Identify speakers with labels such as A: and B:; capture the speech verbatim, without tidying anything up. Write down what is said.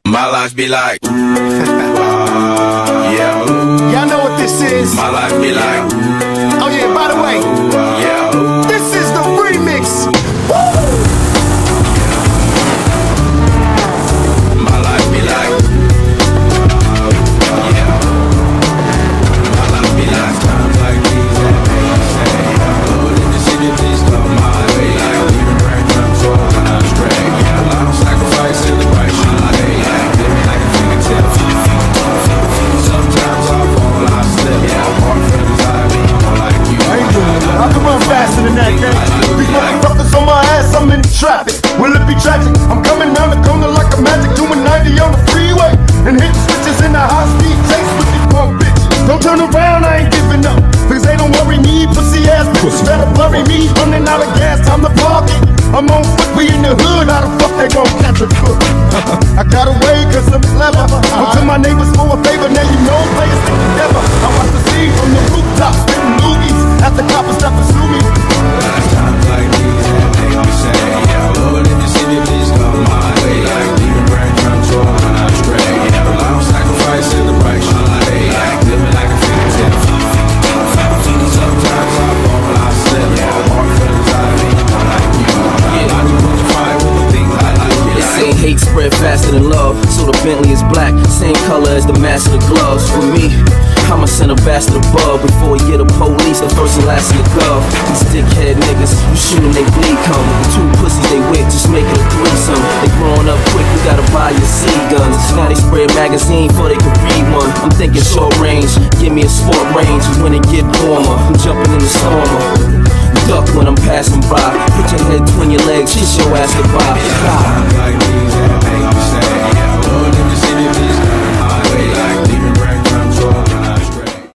A: My life be like, uh, yeah.
B: Y'all know what this is.
A: My life be like,
B: oh yeah, by the way,
A: uh, yeah.
B: this is the remix.
A: My life be like, uh, yeah. My life be like times like these that make me say, Lord, in the city, please come my way. Like leaving raindrops all when I stray. Yeah, a lot of sacrifice in the right shit. Like living like a fingertip. Sometimes I fall, I slip. Yeah, I'm hard feelings, I be more like you.
B: I ain't doing that. I can run faster than that, gang. These motherfuckers on my ass, I'm in traffic. Will it be tragic? I'm coming down the corner like a magic, doing ninety on the freeway and hitting switches in the high speed chase with these punk bitches. Don't turn around, I ain't giving up, cause they don't worry me, pussy ass bitches better bury me. Running out of gas, time to park it. I'm on foot, we in the hood, how the fuck they gon' catch a cook? I got away cause I'm clever. Went to my neighbors for a favor, now you know players think together. I watch the scene from the rooftop, spitting movies, after coppers stop and sue me.
A: Last times like these that make me say, yeah, Lord, in the city, please come my way. Like leaving raindrops all when I stray. Yeah, a lot of sacrifice in the right shit. Like living like a fingertip. Sometimes I fall, I slip. Yeah, hard feelings, I be more like you. Yeah, I just put the fire with the things I like.
C: They say hate spread faster than love, so the Bentley is black, same color as the master of gloves. For me, I'ma send a bastard above before we get a police, the first and last in the glove. These dickhead niggas, you shoot them, they bleed come. The two pussies they with, just make it a threesome. They growing up quick, you gotta buy your C guns. Now they spread magazine before they can read one. I'm thinking short range, give me a sport range when it get warmer. I'm jumping in the stormer. Duck when I'm passing by. Put your head between your legs, kiss your ass goodbye.
A: Times like these that make